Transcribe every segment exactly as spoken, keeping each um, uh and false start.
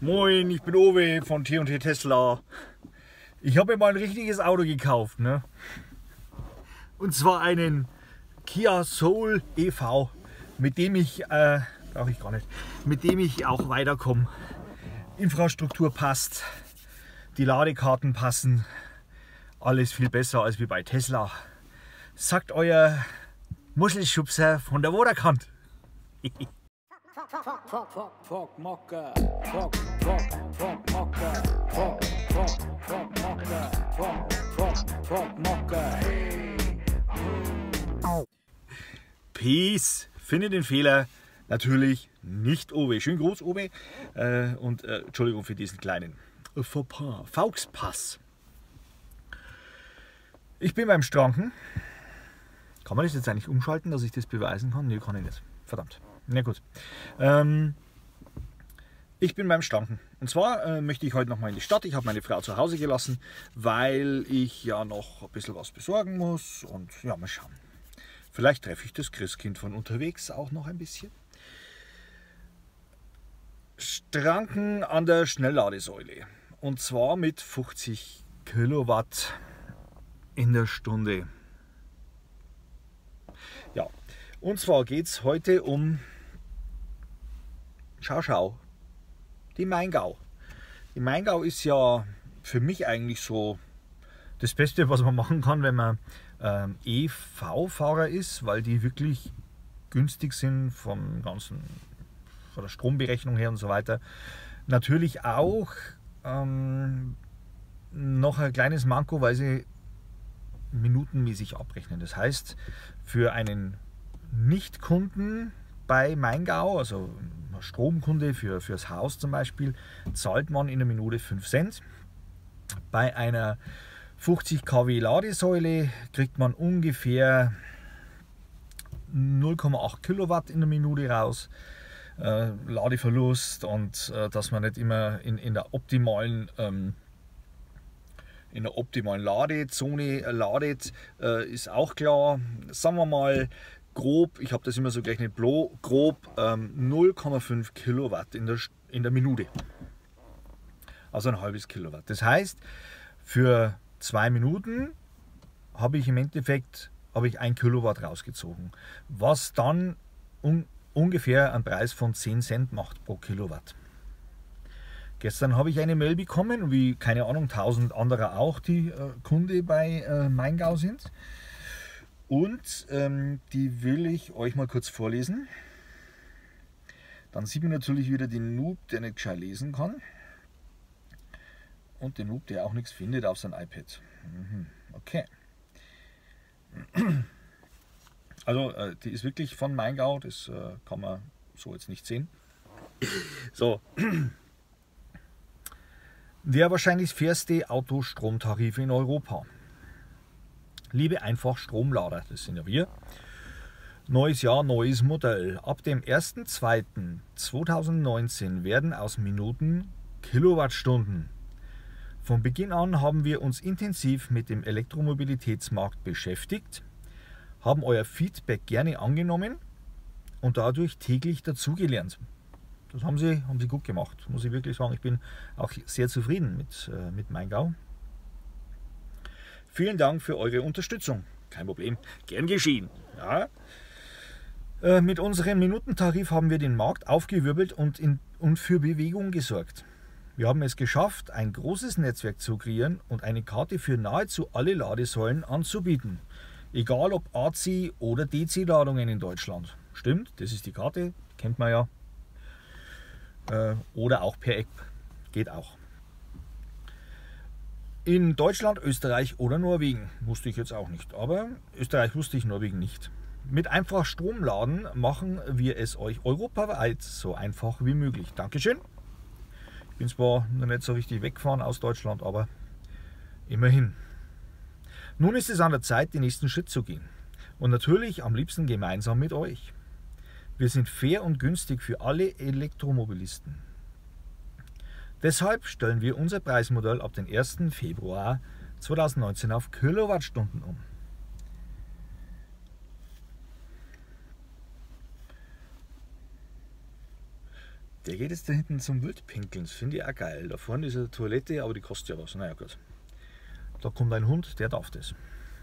Moin, ich bin Owe von T und T Tesla. Ich habe mir mal ein richtiges Auto gekauft, ne? Und zwar einen Kia Soul E V, mit dem ich, äh, brauche ich gar nicht, mit dem ich auch weiterkomme. Infrastruktur passt, die Ladekarten passen, alles viel besser als wie bei Tesla. Sagt euer Muschelschubser von der Waterkant. Peace. Finde den Fehler natürlich nicht, Owe. Schönen Gruß, Owe. Äh, und äh, Entschuldigung für diesen kleinen Fauxpas. Fauxpass. Ich bin beim Stranken. Kann man das jetzt eigentlich umschalten, dass ich das beweisen kann? Nee, kann ich nicht. Verdammt. Na gut. Ähm, ich bin beim Stranken. Und zwar äh, möchte ich heute noch mal in die Stadt. Ich habe meine Frau zu Hause gelassen, weil ich ja noch ein bisschen was besorgen muss. Und ja, mal schauen. Vielleicht treffe ich das Christkind von unterwegs auch noch ein bisschen. Stranken an der Schnellladesäule. Und zwar mit fünfzig Kilowatt in der Stunde. Ja, und zwar geht es heute um Schau, schau, die Maingau. Die Maingau ist ja für mich eigentlich so das Beste, was man machen kann, wenn man ähm, E V-Fahrer ist, weil die wirklich günstig sind vom ganzen, von der Stromberechnung her und so weiter. Natürlich auch ähm, noch ein kleines Manko, weil sie minutenmäßig abrechnen. Das heißt, für einen Nicht-Kunden bei Maingau, also ein Stromkunde für fürs Haus zum Beispiel, zahlt man in der Minute fünf Cent. Bei einer fünfzig Kilowatt Ladesäule kriegt man ungefähr null Komma acht Kilowatt in der Minute raus. Äh, Ladeverlust und äh, dass man nicht immer in, in der optimalen ähm, in der optimalen Ladezone ladet, äh, ist auch klar. Sagen wir mal grob, ich habe das immer so gerechnet, grob ähm, null Komma fünf Kilowatt in der, in der Minute. Also ein halbes Kilowatt. Das heißt, für zwei Minuten habe ich im Endeffekt habe ich ein Kilowatt rausgezogen, was dann un, ungefähr einen Preis von zehn Cent macht pro Kilowatt. Gestern habe ich eine Mail bekommen, wie keine Ahnung, tausend andere auch, die äh, Kunde bei äh, Maingau sind. Und ähm, die will ich euch mal kurz vorlesen. Dann sieht man natürlich wieder den Noob, der nicht gescheit lesen kann. Und den Noob, der auch nichts findet auf sein iPad. Mhm, okay. Also äh, die ist wirklich von Maingau, das äh, kann man so jetzt nicht sehen. So. Der wahrscheinlich fairste Autostromtarif in Europa. Liebe Einfach-Stromlader, das sind ja wir. Neues Jahr, neues Modell. Ab dem ersten zweiten zweitausendneunzehn werden aus Minuten Kilowattstunden. Von Beginn an haben wir uns intensiv mit dem Elektromobilitätsmarkt beschäftigt, haben euer Feedback gerne angenommen und dadurch täglich dazugelernt. Das haben sie, haben sie gut gemacht, muss ich wirklich sagen. Ich bin auch sehr zufrieden mit, äh, mit Maingau. Vielen Dank für eure Unterstützung. Kein Problem, gern geschehen. Ja. Äh, mit unserem Minutentarif haben wir den Markt aufgewirbelt und, in, und für Bewegung gesorgt. Wir haben es geschafft, ein großes Netzwerk zu kreieren und eine Karte für nahezu alle Ladesäulen anzubieten. Egal ob A C oder D C-Ladungen in Deutschland. Stimmt, das ist die Karte, kennt man ja. Oder auch per App, geht auch. In Deutschland, Österreich oder Norwegen, wusste ich jetzt auch nicht, aber Österreich wusste ich, Norwegen nicht. Mit einfach Stromladen machen wir es euch europaweit so einfach wie möglich. Dankeschön. Ich bin zwar noch nicht so richtig weggefahren aus Deutschland, aber immerhin. Nun ist es an der Zeit, den nächsten Schritt zu gehen. Und natürlich am liebsten gemeinsam mit euch. Wir sind fair und günstig für alle Elektromobilisten. Deshalb stellen wir unser Preismodell ab dem ersten Februar zweitausendneunzehn auf Kilowattstunden um. Der geht jetzt da hinten zum Wildpinkeln, das finde ich auch geil. Da vorne ist eine Toilette, aber die kostet ja was. Naja, gut. Da kommt ein Hund, der darf das.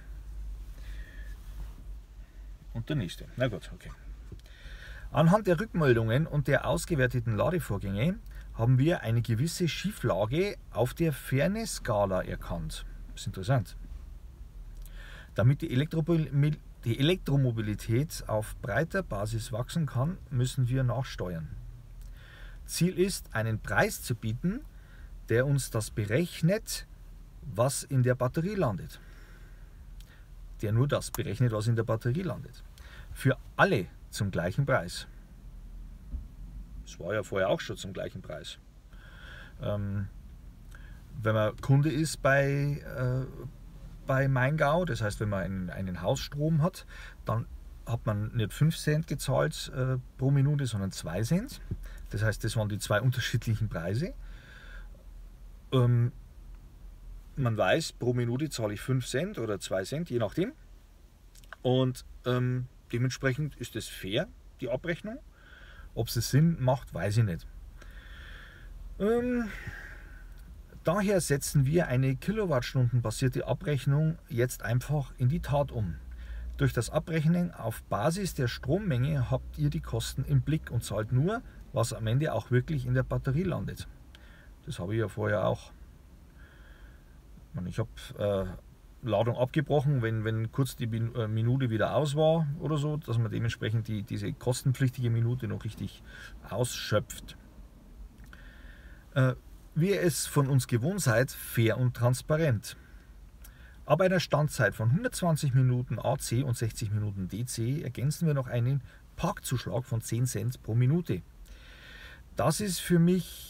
Und der nächste. Na gut, okay. Anhand der Rückmeldungen und der ausgewerteten Ladevorgänge haben wir eine gewisse Schieflage auf der Fairness-Skala erkannt. Das ist interessant. Damit die, Elektromobil die Elektromobilität auf breiter Basis wachsen kann, müssen wir nachsteuern. Ziel ist, einen Preis zu bieten, der uns das berechnet, was in der Batterie landet. Der nur das berechnet, was in der Batterie landet. Für alle zum gleichen Preis. Das war ja vorher auch schon zum gleichen Preis. Ähm, wenn man Kunde ist bei, äh, bei Maingau, das heißt, wenn man einen, einen Hausstrom hat, dann hat man nicht fünf Cent gezahlt äh, pro Minute, sondern zwei Cent. Das heißt, das waren die zwei unterschiedlichen Preise. Ähm, man weiß, pro Minute zahle ich fünf Cent oder zwei Cent, je nachdem. Und ähm, dementsprechend ist es fair, die Abrechnung. Ob es Sinn macht, weiß ich nicht. Ähm, daher setzen wir eine Kilowattstundenbasierte Abrechnung jetzt einfach in die Tat um. Durch das Abrechnen auf Basis der Strommenge habt ihr die Kosten im Blick und zahlt nur, was am Ende auch wirklich in der Batterie landet. Das habe ich ja vorher auch. Ich habe äh, Ladung abgebrochen, wenn, wenn kurz die Minute wieder aus war oder so, dass man dementsprechend die, diese kostenpflichtige Minute noch richtig ausschöpft. Äh, wie ihr es von uns gewohnt seid, fair und transparent. Ab einer Standzeit von hundertzwanzig Minuten A C und sechzig Minuten D C ergänzen wir noch einen Parkzuschlag von zehn Cent pro Minute. Das ist für mich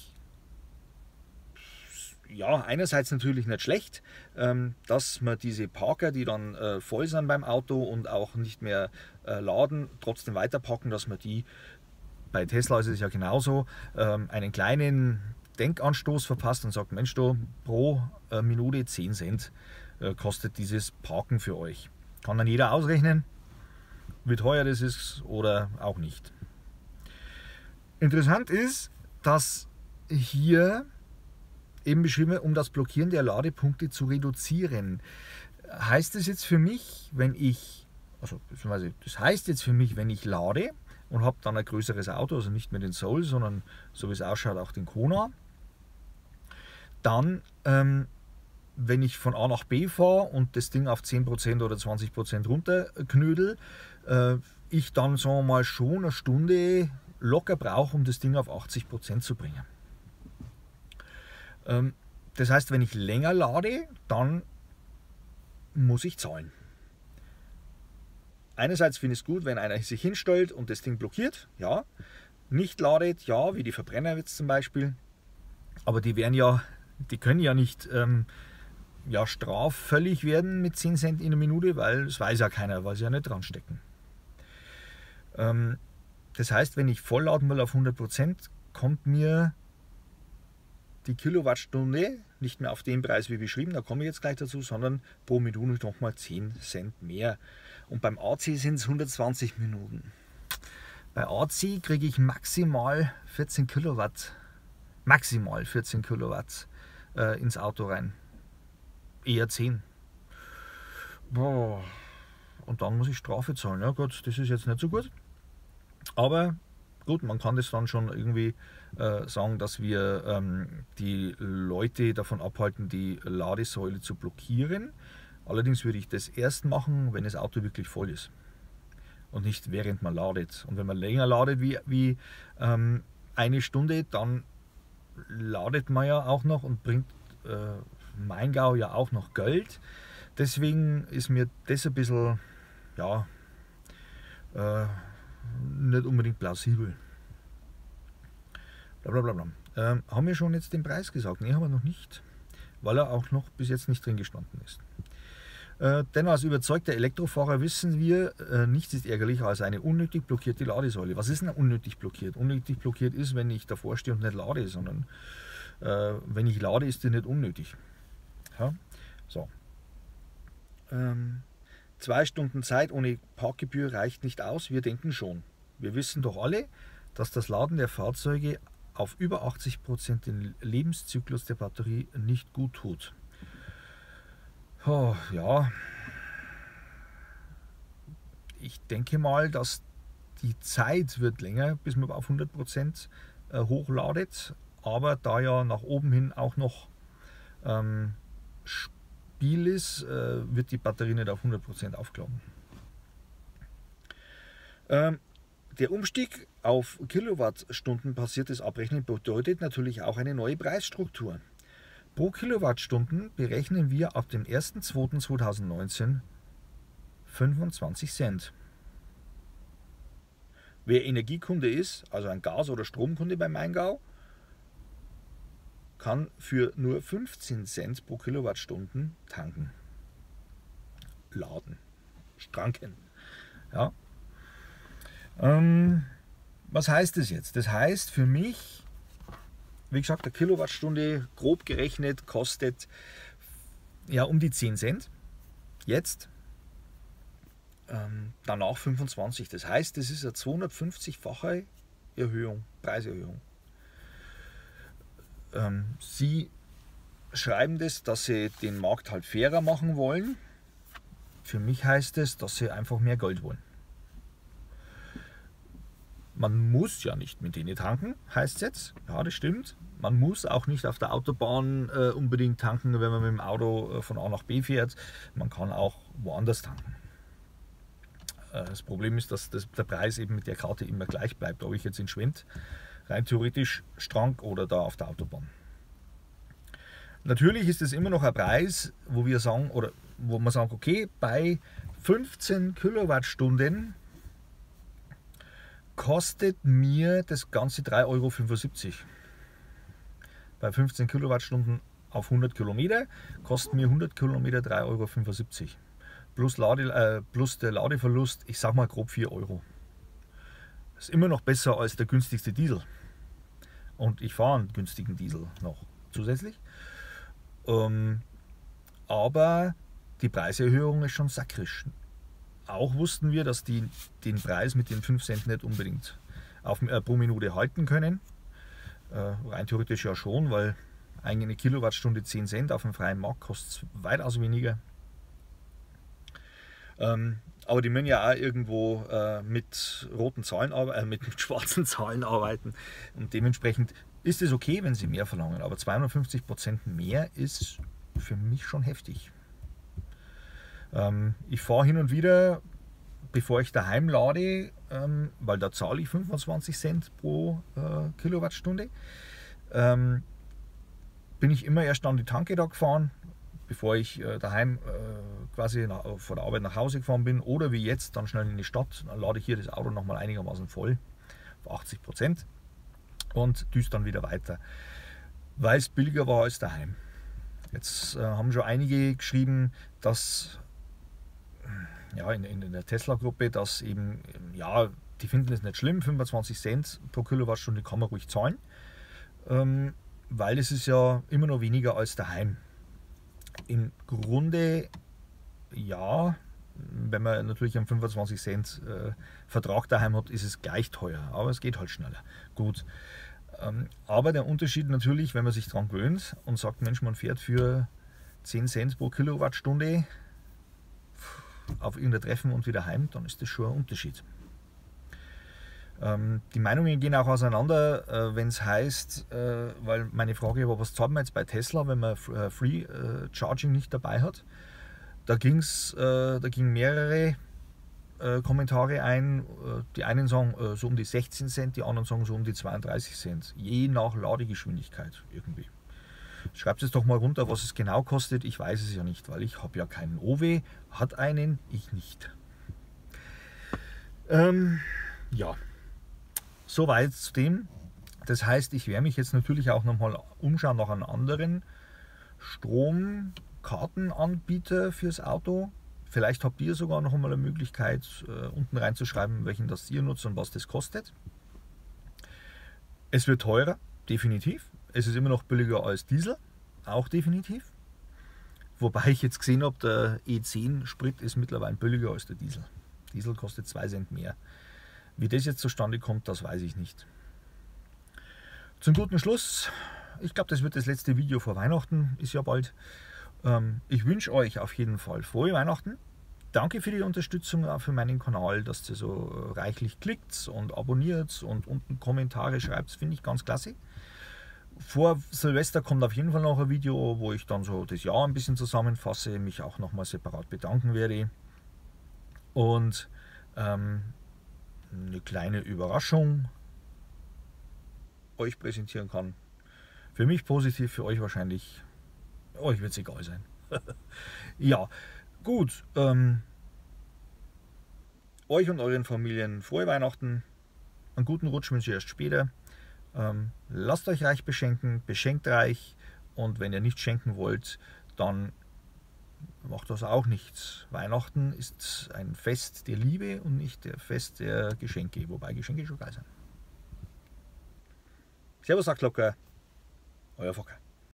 ja, einerseits natürlich nicht schlecht, ähm, dass man diese Parker, die dann äh, voll sind beim Auto und auch nicht mehr äh, laden, trotzdem weiterpacken, dass man die, bei Tesla ist es ja genauso, ähm, einen kleinen Denkanstoß verpasst und sagt, Mensch, du, pro äh, Minute zehn Cent äh, kostet dieses Parken für euch. Kann dann jeder ausrechnen, wie teuer das ist oder auch nicht. Interessant ist, dass hier eben beschrieben, um das Blockieren der Ladepunkte zu reduzieren. Heißt das jetzt für mich, wenn ich, also das heißt jetzt für mich, wenn ich lade und habe dann ein größeres Auto, also nicht mehr den Soul, sondern so wie es ausschaut auch den Kona, dann, ähm, wenn ich von A nach B fahre und das Ding auf zehn Prozent oder zwanzig Prozent runterknödel, äh, ich dann, sagen wir mal, schon eine Stunde locker brauche, um das Ding auf achtzig Prozent zu bringen. Das heißt, wenn ich länger lade, dann muss ich zahlen. Einerseits finde ich es gut, wenn einer sich hinstellt und das Ding blockiert, ja. Nicht ladet, ja, wie die Verbrenner jetzt zum Beispiel. Aber die werden ja, die können ja nicht ähm, ja, straffällig werden mit zehn Cent in der Minute, weil das weiß ja keiner, weil sie ja nicht dran stecken. Ähm, das heißt, wenn ich vollladen will auf hundert Prozent, kommt mir die Kilowattstunde nicht mehr auf den Preis wie beschrieben, da komme ich jetzt gleich dazu, sondern pro Minute nochmal zehn Cent mehr. Und beim A C sind es hundertzwanzig Minuten. Bei A C kriege ich maximal vierzehn Kilowatt, maximal vierzehn Kilowatt äh, ins Auto rein. Eher zehn. Boah. Und dann muss ich Strafe zahlen. Ja gut, das ist jetzt nicht so gut. Aber gut, man kann das dann schon irgendwie äh, sagen, dass wir ähm, die Leute davon abhalten, die Ladesäule zu blockieren. Allerdings würde ich das erst machen, wenn das Auto wirklich voll ist und nicht während man ladet. Und wenn man länger ladet wie, wie ähm, eine Stunde, dann ladet man ja auch noch und bringt äh, Maingau ja auch noch Geld. Deswegen ist mir das ein bisschen, ja, äh, nicht unbedingt plausibel. Blablabla. Ähm, haben wir schon jetzt den Preis gesagt? Ne, haben wir noch nicht, weil er auch noch bis jetzt nicht drin gestanden ist. Äh, denn als überzeugter Elektrofahrer wissen wir, äh, nichts ist ärgerlicher als eine unnötig blockierte Ladesäule. Was ist denn unnötig blockiert? Unnötig blockiert ist, wenn ich davor stehe und nicht lade, sondern äh, wenn ich lade, ist die nicht unnötig. Ja? So. Ähm, Zwei Stunden Zeit ohne Parkgebühr reicht nicht aus, wir denken schon. Wir wissen doch alle, dass das Laden der Fahrzeuge auf über achtzig Prozent den Lebenszyklus der Batterie nicht gut tut. Oh, ja, ich denke mal, dass die Zeit wird länger, bis man auf hundert Prozent hochladet, aber da ja nach oben hin auch noch ähm, Spiel ist, äh, wird die Batterie nicht auf hundert Prozent aufgeladen. Ähm, der Umstieg auf Kilowattstunden basiertes Abrechnen bedeutet natürlich auch eine neue Preisstruktur. Pro Kilowattstunden berechnen wir ab dem ersten zweiten zweitausendneunzehn fünfundzwanzig Cent. Wer Energiekunde ist, also ein Gas- oder Stromkunde beim Maingau, kann für nur fünfzehn Cent pro Kilowattstunden tanken, laden, stranken. Ja. Ähm, was heißt das jetzt? Das heißt für mich, wie gesagt, eine Kilowattstunde grob gerechnet kostet ja um die zehn Cent. Jetzt. Ähm, danach fünfundzwanzig. Das heißt, das ist eine zweihundertfünfzig-fache Erhöhung, Preiserhöhung. Ähm, Sie schreiben das, dass Sie den Markt halt fairer machen wollen. Für mich heißt es, dass Sie einfach mehr Geld wollen. Man muss ja nicht mit denen tanken, heißt es jetzt. Ja, das stimmt. Man muss auch nicht auf der Autobahn äh, unbedingt tanken, wenn man mit dem Auto äh, von A nach B fährt. Man kann auch woanders tanken. Äh, das Problem ist, dass das, der Preis eben mit der Karte immer gleich bleibt, ob ich jetzt in Schwendt rein theoretisch Strang oder da auf der Autobahn. Natürlich ist es immer noch ein Preis, wo wir sagen, oder wo man sagt, okay, bei fünfzehn Kilowattstunden kostet mir das Ganze drei Euro fünfundsiebzig. Bei fünfzehn Kilowattstunden auf hundert Kilometer kostet mir hundert Kilometer drei Euro fünfundsiebzig. Plus, Lade, äh, plus der Ladeverlust, ich sag mal grob vier Euro. Das ist immer noch besser als der günstigste Diesel. Und ich fahre einen günstigen Diesel noch zusätzlich. Ähm, aber die Preiserhöhung ist schon sakrisch. Auch wussten wir, dass die den Preis mit den fünf Cent nicht unbedingt auf, äh, pro Minute halten können. Äh, rein theoretisch ja schon, weil eine Kilowattstunde zehn Cent auf dem freien Markt kostet weitaus weniger. Ähm, aber die müssen ja auch irgendwo äh, mit roten Zahlen äh, mit, mit schwarzen Zahlen arbeiten. Und dementsprechend ist es okay, wenn sie mehr verlangen. Aber zweihundertfünfzig Prozent mehr ist für mich schon heftig. Ähm, ich fahre hin und wieder, bevor ich daheim lade, ähm, weil da zahle ich fünfundzwanzig Cent pro äh, Kilowattstunde, ähm, bin ich immer erst an die Tanke da gefahren, bevor ich äh, daheim äh, quasi nach, von der Arbeit nach Hause gefahren bin, oder wie jetzt dann schnell in die Stadt, dann lade ich hier das Auto nochmal einigermaßen voll, auf achtzig Prozent, und düse dann wieder weiter, weil es billiger war als daheim. Jetzt äh, haben schon einige geschrieben, dass ja, in, in der Tesla-Gruppe, dass eben, ja, die finden es nicht schlimm, fünfundzwanzig Cent pro Kilowattstunde kann man ruhig zahlen, ähm, weil es ist ja immer noch weniger als daheim. Im Grunde ja, wenn man natürlich einen fünfundzwanzig Cent äh, Vertrag daheim hat, ist es gleich teuer, aber es geht halt schneller. Gut. Ähm, aber der Unterschied natürlich, wenn man sich daran gewöhnt und sagt, Mensch, man fährt für zehn Cent pro Kilowattstunde auf irgendein Treffen und wieder heim, dann ist das schon ein Unterschied. Ähm, die Meinungen gehen auch auseinander, äh, wenn es heißt, äh, weil meine Frage war, was zahlt man jetzt bei Tesla, wenn man äh, Free äh, Charging nicht dabei hat? Da, ging's, äh, da gingen mehrere äh, Kommentare ein. Äh, die einen sagen äh, so um die sechzehn Cent, die anderen sagen so um die zweiunddreißig Cent, je nach Ladegeschwindigkeit irgendwie. Schreibt es doch mal runter, was es genau kostet. Ich weiß es ja nicht, weil ich habe ja keinen O W, hat einen, ich nicht. Ähm, ja, soweit zu dem. Das heißt, ich werde mich jetzt natürlich auch nochmal umschauen nach einem anderen Stromkartenanbieter fürs Auto. Vielleicht habt ihr sogar noch einmal eine Möglichkeit, äh, unten reinzuschreiben, welchen das ihr nutzt und was das kostet. Es wird teurer, definitiv. Es ist immer noch billiger als Diesel, auch definitiv. Wobei ich jetzt gesehen habe, der E zehn Sprit ist mittlerweile billiger als der Diesel. Diesel kostet zwei Cent mehr. Wie das jetzt zustande kommt, das weiß ich nicht. zum guten Schluss, ich glaube, das wird das letzte Video vor Weihnachten, ist ja bald. Ähm, ich wünsche euch auf jeden Fall frohe Weihnachten. Danke für die Unterstützung auch für meinen Kanal, dass ihr so reichlich klickt und abonniert und unten Kommentare schreibt, finde ich ganz klasse. Vor Silvester kommt auf jeden Fall noch ein Video, wo ich dann so das Jahr ein bisschen zusammenfasse, mich auch nochmal separat bedanken werde und ähm, eine kleine Überraschung euch präsentieren kann. Für mich positiv, für euch wahrscheinlich, euch wird es egal sein. Ja, gut. Ähm, euch und euren Familien frohe Weihnachten. Einen guten Rutsch wünsche ich erst später. Ähm, lasst euch reich beschenken, beschenkt reich. Und wenn ihr nicht schenken wollt, dann macht das auch nichts. Weihnachten ist ein Fest der Liebe und nicht der Fest der Geschenke, wobei Geschenke schon geil sind. Servus, sagt locker, euer Fokker.